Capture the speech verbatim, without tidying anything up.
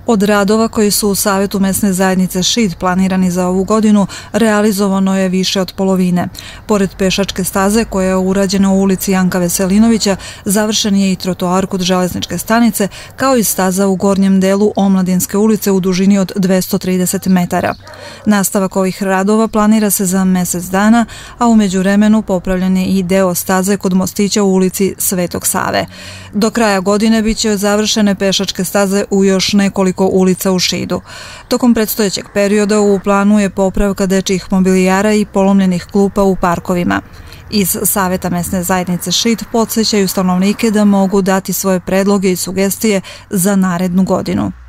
Od radova koji su u Savetu mesne zajednice Šid planirani za ovu godinu, realizovano je više od polovine. Pored pešačke staze koja je urađena u ulici Janka Veselinovića, završen je i trotoar kod železničke stanice, kao i staza u gornjem delu Omladinske ulice u dužini od dvesta trideset metara. Nastavak ovih radova planira se za mesec dana, a u međuvremenu popravljen je i deo staze kod mostića u ulici Svetog Save. Do kraja godine biće završene pešačke staze u još nekoliko ulica u Šidu. Tokom predstojećeg perioda u planu je popravka dečjih mobilijara i polomljenih klupa u parkovima. Iz Saveta mesne zajednice Šid podsjećaju stanovnike da mogu dati svoje predloge i sugestije za narednu godinu.